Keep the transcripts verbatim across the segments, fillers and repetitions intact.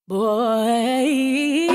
Boy,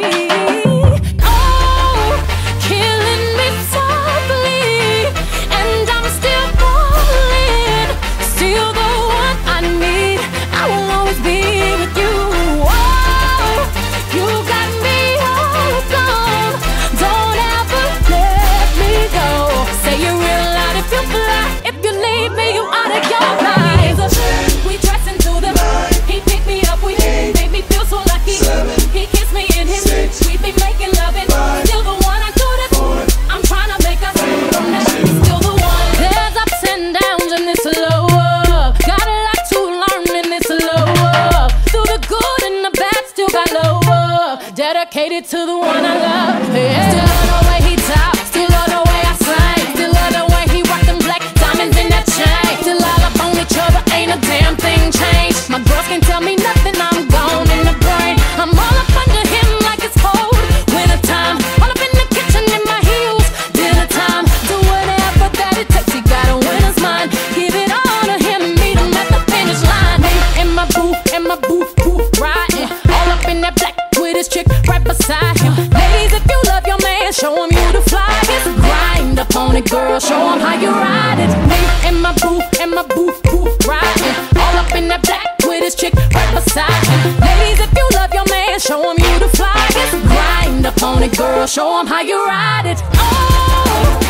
oh, killing me softly, and I'm still falling, still the one I need. I will always be with you. Oh, you got me hooked on. Don't ever let me go. Say it real loud if you fly. If you leave me, you out of your mind. We dress into the night. He picked me up. We made me feel so lucky. Seven, he kissed me in his six, we be making love and five, still the one I do this four, I'm trying to make us still the one. There's ups and downs in this love. Got a lot to learn in this love. Through the good and the bad, still got love. Dedicated to the one I love. Yeah. Still love the way he talk, still love the way I sing, still love the way he rock them black diamonds in that chain. Still all up on each other, ain't a damn thing changed. My girls can't tell me nothing, I'm gone in the brain. I'm all up under him like it's cold winter time. All up in the kitchen in my heels, dinner time. Do whatever that it takes, he got a winner's mind. Give it all to him, meet him at the finish line. Me and my boo, and my boo, boo, riding all up in that black with his chick right beside him. Ladies, if you love your man, show him you the flyest. Grind up on it, girl, show him how you ride it. Me and my boo, and my boo, boo, riding all up in that black with his chick right beside him. Ladies, if you love your man, show him you the flyest. Grind up on it, girl, show him how you ride it. Oh.